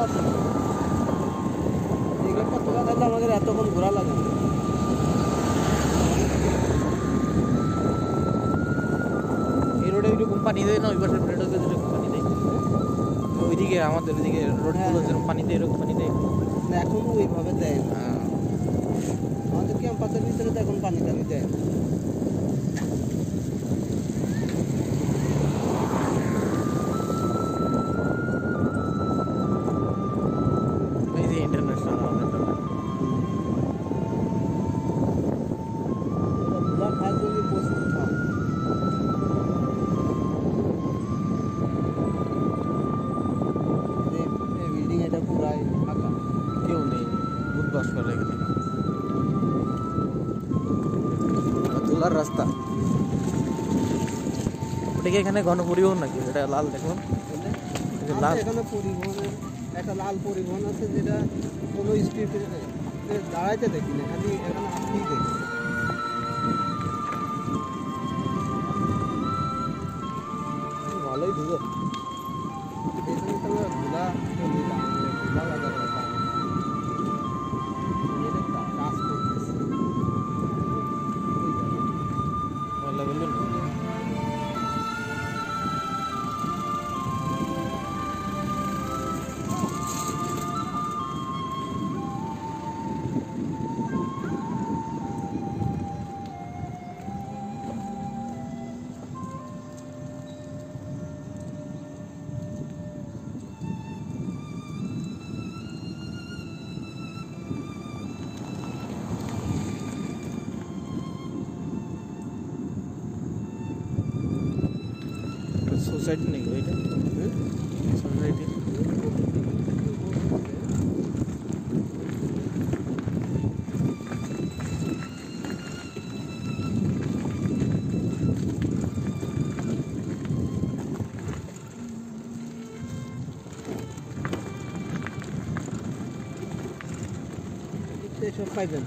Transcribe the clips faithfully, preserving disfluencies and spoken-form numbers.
আছে এই গাড়িটা তোলা থাকলে আমাদের এতক্ষণ ঘোরা লাগে না। এই রোডে এরকম পানি দেয় না, ওই পাশের রোডে যেরকম পানি দেয়, ওইদিকে আমাদের ওইদিকে রোডগুলো যেরকম পানি দেয় এরকম পানি দেয় না, এখনো ওইভাবে দেয় না। আমাদের ক্যাম্পাসের ভিতরে তো এখন পানি টানি দেয় না। এই যে ইন্টারন্যাশনাল আমাদের ধুলা খাওয়ার জন্য প্রস্তুত হয়। এই বিল্ডিং এটা পুরাই ফাঁকা, কেউ নেই, উদ্বাস করে এখানে তোলার রাস্তা। ওটা কি এখানে গণপরিবহন নাকি? এটা লাল দেখলাম, লাল এখানে পরিবহনের একটা লাল পরিবহন আছে, যেটা কোনো স্ট্রিটে দাঁড়াইতে দেখি না, খালি এখানে আসতেই দেখি। ভালোই ধুলো, এখানে তো আমরা ধুলা ধুলা বাজার কাজ করতেছে। ময়লা বলবেন না। সোসাইটি নাকি ওইটা? সোসাইটি সব পাইবেন।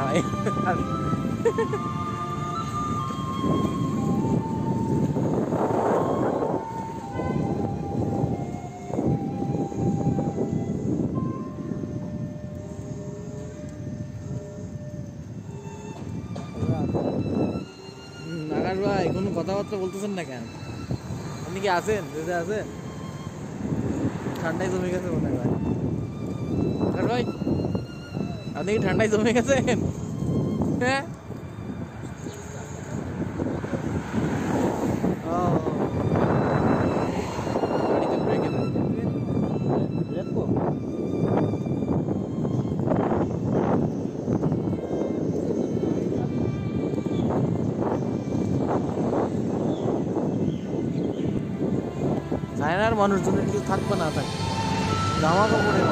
ভাই। আকাশ ভাই কোনো কথাবার্তা বলতেছেন না কেন? আপনি কি আছেন? দেশে আছেন? ঠান্ডায় জমে গেছে মনে হয় আকাশ ভাই, আপনি কি ঠান্ডায় জমে গেছেন? হ্যাঁ, ও গাড়িতে ব্রেকে দেখো চায়নার মানুষজনের কিছু থাকবে না থাকে, জামা কাপড়ে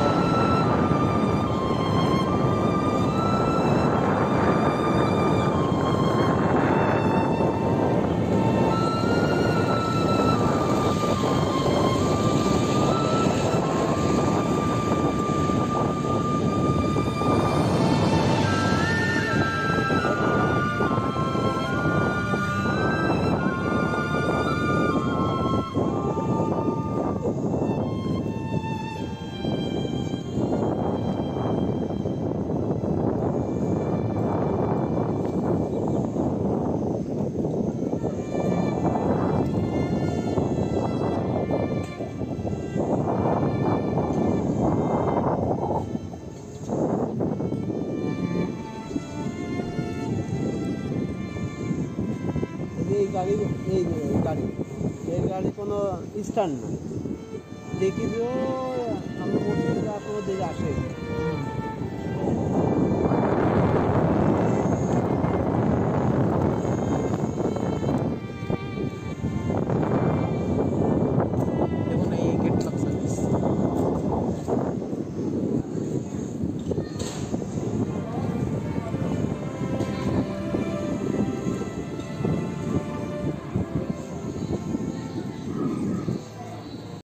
এই গাড়ি এই গাড়ি এই গাড়ি কোনো স্ট্যান্ড না, দেখি যে আমরা মোটরসাইকেল আপনার দিকে আসে